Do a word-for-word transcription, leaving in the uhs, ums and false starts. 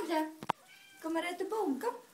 Kom, zeg. Kom maar uit de boom, kom.